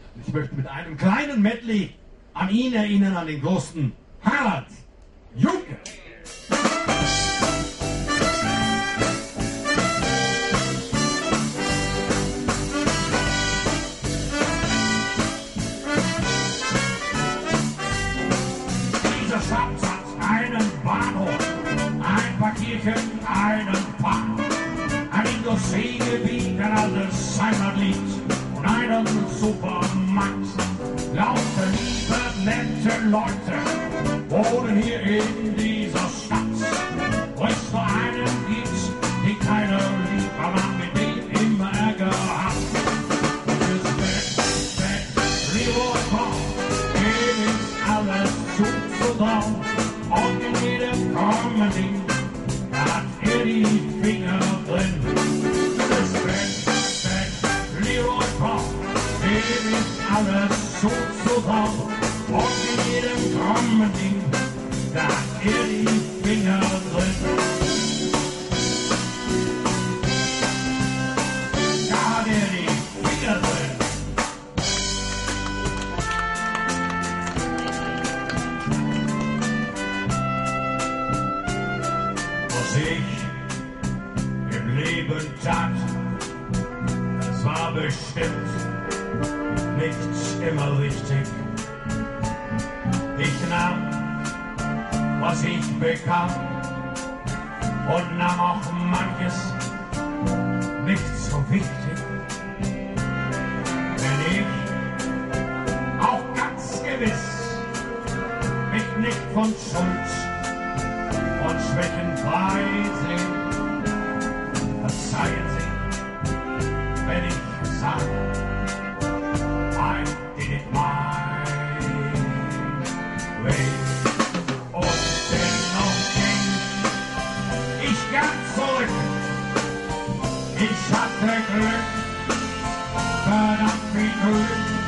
Ich möchte mit einem kleinen Medley an ihn erinnern, an den großen Harald Juhnke. Dieser Stadt hat einen Bahnhof, ein paar Kirchen, einen Park, ein Industriegebiet, ein altes Heimatlied und einen Supermarkt. Lauter liebe, nette Leute wohnen hier in dieser Stadt, wo es nur einen gibt, den keiner liebt, aber man mit dem immer Ärger hat. Das ist weg, Leroy Ball, dem ist alles zuzutrauen, und in jedem Comedy hat die Finger drin. Das ist weg, Leroy Ball, dem ist alles zuzutrauen, und in jedem Comedy da hat die Finger drin. Da hat die Finger drin. Was ich im Leben tat, das war bestimmt nicht immer richtig. Ich nahm, was ich bekam, und nahm auch manches nicht so wichtig. Wenn ich auch ganz gewiss mich nicht von Schuld und Schwächen frei sehen, verzeihen Sie, wenn ich sage, I did it my way. Und dennoch ging ich ganz zurück. Ich hatte Glück, verdammt viel Glück.